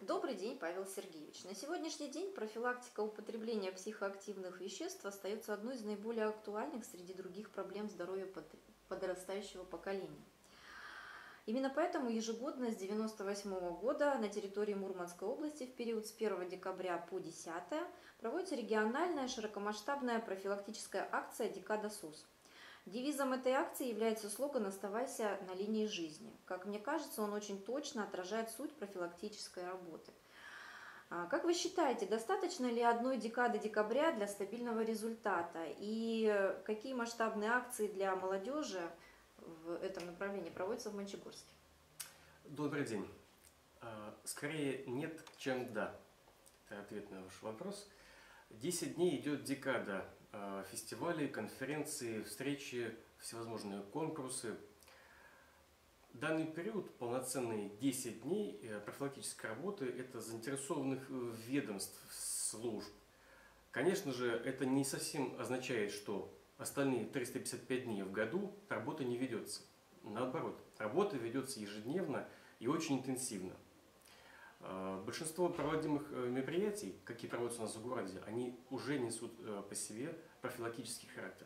Добрый день, Павел Сергеевич. На сегодняшний день профилактика употребления психоактивных веществ остается одной из наиболее актуальных среди других проблем здоровья подрастающего поколения. Именно поэтому ежегодно с 1998 года на территории Мурманской области в период с 1 декабря по 10 проводится региональная широкомасштабная профилактическая акция «Декада СОС». Девизом этой акции является слоган «Оставайся на линии жизни». Как мне кажется, он очень точно отражает суть профилактической работы. Как вы считаете, достаточно ли одной декады декабря для стабильного результата? И какие масштабные акции для молодежи в этом направлении проводятся в Мончегорске? Добрый день. Скорее нет, чем да. Это ответ на ваш вопрос. 10 дней идет декада фестивалей, конференции, встречи, всевозможные конкурсы. Данный период, полноценные 10 дней профилактической работы, это заинтересованных ведомств, служб. Конечно же, это не совсем означает, что остальные 355 дней в году работа не ведется. Наоборот, работа ведется ежедневно и очень интенсивно. Большинство проводимых мероприятий, какие проводятся у нас в городе, они уже несут по себе профилактический характер.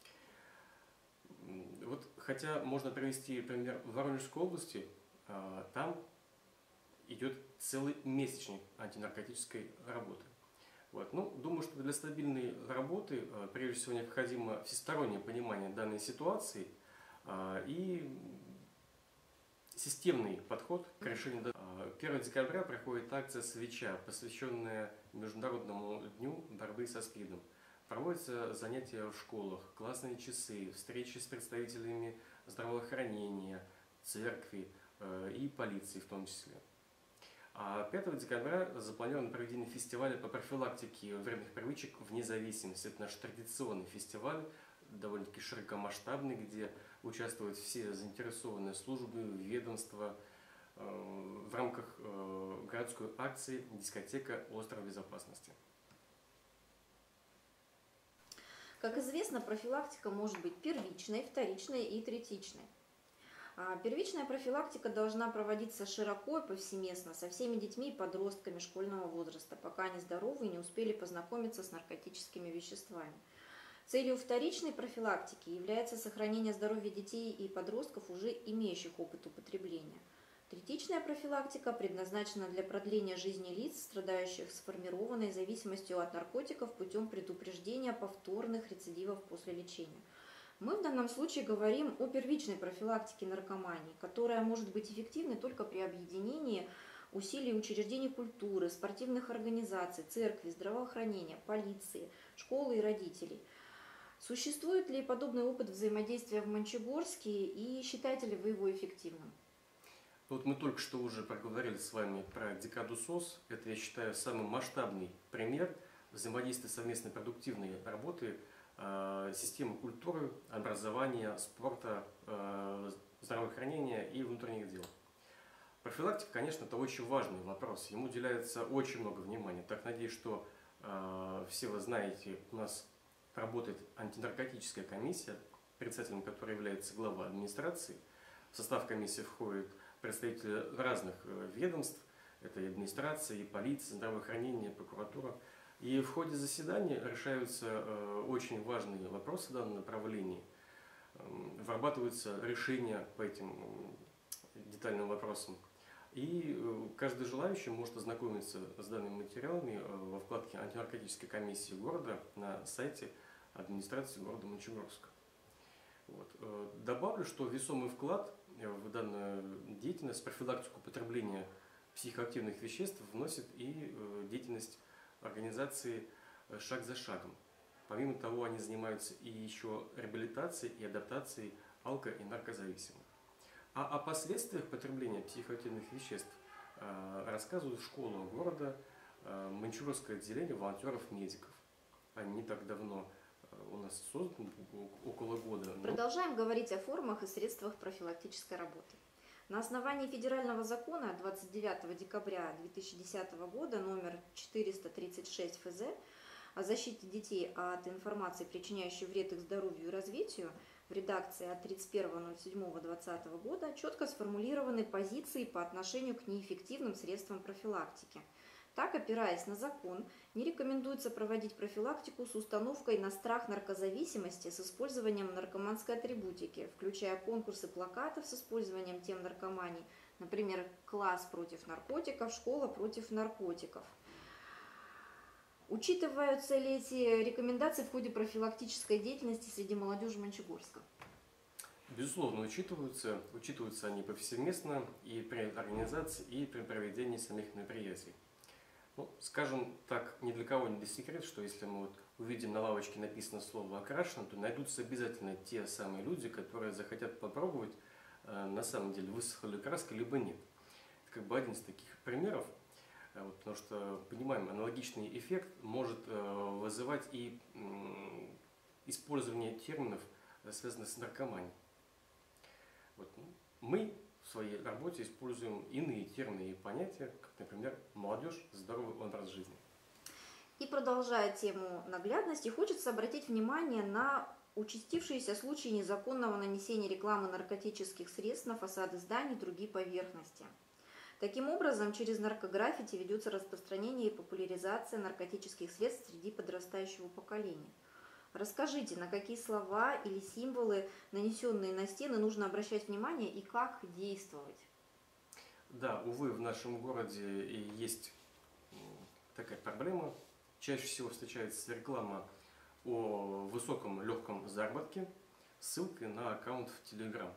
Вот, хотя можно привести пример в Воронежской области, там идет целый месячник антинаркотической работы. Вот. Ну, думаю, что для стабильной работы прежде всего необходимо всестороннее понимание данной ситуации и системный подход к решению. 1 декабря проходит акция «Свеча», посвященная Международному дню борьбы со СПИДом. Проводятся занятия в школах, классные часы, встречи с представителями здравоохранения, церкви и полиции в том числе. А 5 декабря запланировано проведение фестиваля по профилактике вредных привычек вне зависимости. Это наш традиционный фестиваль, довольно-таки широкомасштабный, где участвуют все заинтересованные службы, ведомства в рамках городской акции «Дискотека. Остров безопасности». Как известно, профилактика может быть первичной, вторичной и третичной. Первичная профилактика должна проводиться широко и повсеместно со всеми детьми и подростками школьного возраста, пока они здоровы и не успели познакомиться с наркотическими веществами. Целью вторичной профилактики является сохранение здоровья детей и подростков, уже имеющих опыт употребления. Третичная профилактика предназначена для продления жизни лиц, страдающих сформированной зависимостью от наркотиков путем предупреждения повторных рецидивов после лечения. Мы в данном случае говорим о первичной профилактике наркомании, которая может быть эффективной только при объединении усилий учреждений культуры, спортивных организаций, церкви, здравоохранения, полиции, школы и родителей. Существует ли подобный опыт взаимодействия в Мончегорске и считаете ли вы его эффективным? Вот мы только что уже проговорили с вами про декаду СОС. Это, я считаю, самый масштабный пример взаимодействия совместной продуктивной работы системы культуры, образования, спорта, здравоохранения и внутренних дел. Профилактика, конечно, это очень важный вопрос. Ему уделяется очень много внимания. Так, надеюсь, что все вы знаете, у нас работает антинаркотическая комиссия, председателем которой является глава администрации. В состав комиссии входят представители разных ведомств, это и администрация, и полиция, здравоохранение, прокуратура. И в ходе заседания решаются очень важные вопросы в данном направлении, вырабатываются решения по этим детальным вопросам. И каждый желающий может ознакомиться с данными материалами во вкладке антинаркотической комиссии города на сайте администрации города Мончегорска. Вот. Добавлю, что весомый вклад в данную деятельность, профилактику употребления психоактивных веществ вносит и деятельность организации «Шаг за шагом». Помимо того, они занимаются и еще реабилитацией и адаптацией алко- и наркозависимых. А о последствиях потребления психоактивных веществ рассказывают школа города, Мончегорское отделение волонтеров-медиков. Они не так давно у нас создан, около года. Продолжаем говорить о формах и средствах профилактической работы. На основании федерального закона 29 декабря 2010 года номер 436 ФЗ о защите детей от информации, причиняющей вред их здоровью и развитию, в редакции от 31.07.2020 года четко сформулированы позиции по отношению к неэффективным средствам профилактики. Так, опираясь на закон, не рекомендуется проводить профилактику с установкой на страх наркозависимости с использованием наркоманской атрибутики, включая конкурсы плакатов с использованием тем наркоманий, например, класс против наркотиков, школа против наркотиков. Учитываются ли эти рекомендации в ходе профилактической деятельности среди молодежи Мончегорска? Безусловно, учитываются они повсеместно и при организации, и при проведении самих мероприятий. Ну, скажем так, ни для кого не секрет, что если мы вот увидим на лавочке написано слово «окрашено», то найдутся обязательно те самые люди, которые захотят попробовать, на самом деле высохла ли краска, либо нет. Это как бы один из таких примеров, потому что, понимаем, аналогичный эффект может вызывать и использование терминов, связанных с наркоманией. Вот. Мы в своей работе используем иные термины и понятия, как, например, молодежь, здоровый образ жизни. И продолжая тему наглядности, хочется обратить внимание на участившиеся случаи незаконного нанесения рекламы наркотических средств на фасады зданий и другие поверхности. Таким образом, через наркограффити ведется распространение и популяризация наркотических средств среди подрастающего поколения. Расскажите, на какие слова или символы, нанесенные на стены, нужно обращать внимание и как действовать? Да, увы, в нашем городе и есть такая проблема. Чаще всего встречается реклама о высоком легком заработке с ссылкой на аккаунт в Telegram.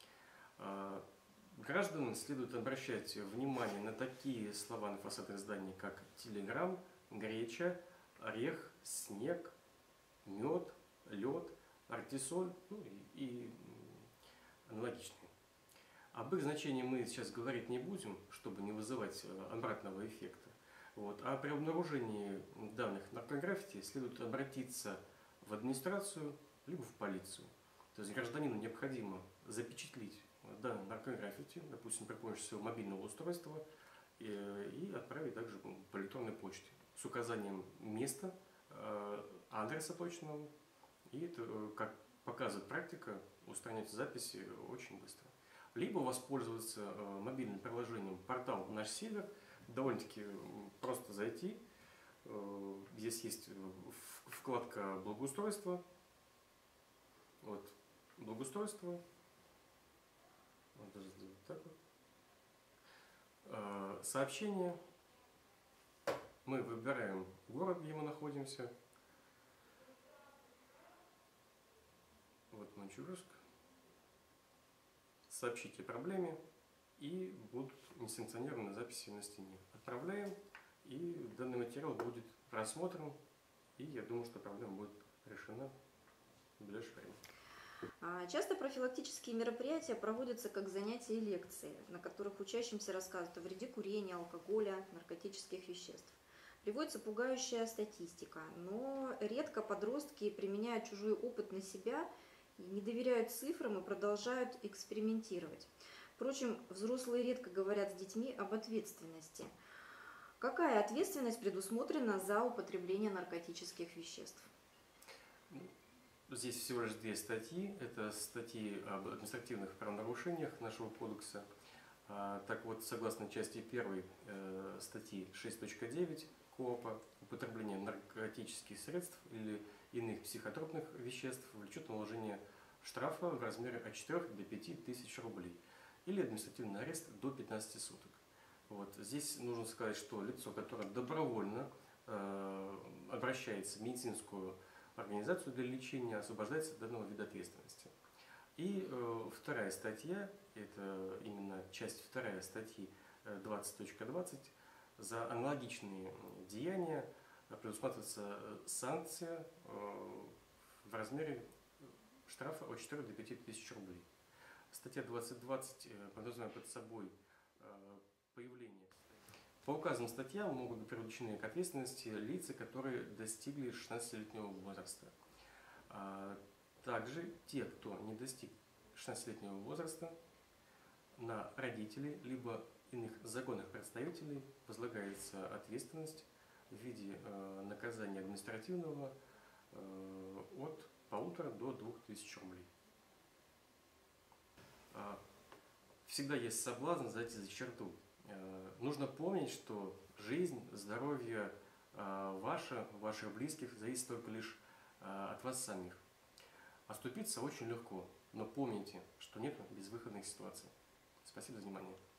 Гражданам следует обращать внимание на такие слова на фасадах зданий, как Telegram, греча, орех, снег, мед, лед, артисоль, ну и аналогичные. Об их значении мы сейчас говорить не будем, чтобы не вызывать обратного эффекта. Вот. А при обнаружении данных наркограффити следует обратиться в администрацию либо в полицию. То есть гражданину необходимо запечатлить данные наркограффити, допустим, при помощи своего мобильного устройства, и отправить также по электронной почте с указанием места, адреса точного. И это, как показывает практика, устранять записи очень быстро. Либо воспользоваться мобильным приложением портал «Наш Север». Довольно-таки просто зайти. Здесь есть вкладка «Благоустройство». Вот, благоустройство. Вот, даже сделать так вот. Сообщение. Мы выбираем город, где мы находимся. Вот Мончегорск. Сообщите о проблеме, и будут несанкционированные записи на стене. Отправляем, и данный материал будет рассмотрен, и я думаю, что проблема будет решена в ближайшее время. Часто профилактические мероприятия проводятся как занятия и лекции, на которых учащимся рассказывают о вреде курения, алкоголя, наркотических веществ. Приводится пугающая статистика, но редко подростки применяют чужой опыт на себя, не доверяют цифрам и продолжают экспериментировать. Впрочем, взрослые редко говорят с детьми об ответственности. Какая ответственность предусмотрена за употребление наркотических веществ? Здесь всего лишь две статьи. Это статьи об административных правонарушениях нашего кодекса. Так вот, согласно части 1 статьи 6.9 КОАПа, употребление наркотических средств или иных психотропных веществ влечет наложение штрафа в размере от 4 до 5 тысяч рублей или административный арест до 15 суток. Вот. Здесь нужно сказать, что лицо, которое добровольно обращается в медицинскую организацию для лечения, освобождается от данного вида ответственности. И вторая статья, это именно часть 2 статьи 20.20, за аналогичные деяния предусматривается санкция в размере штрафа от 4 до 5 тысяч рублей. Статья 20.20 подразумевает под собой появление. По указанным статьям могут быть привлечены к ответственности лица, которые достигли 16-летнего возраста. Также те, кто не достиг 16-летнего возраста, на родителей либо иных законных представителей возлагается ответственность в виде наказания административного от 1500 до 2000 рублей. всегда есть соблазн зайти за черту. Нужно помнить, что жизнь, здоровье ваше, ваших близких зависит только лишь от вас самих. Оступиться очень легко, но помните, что нет безвыходных ситуаций. Спасибо за внимание.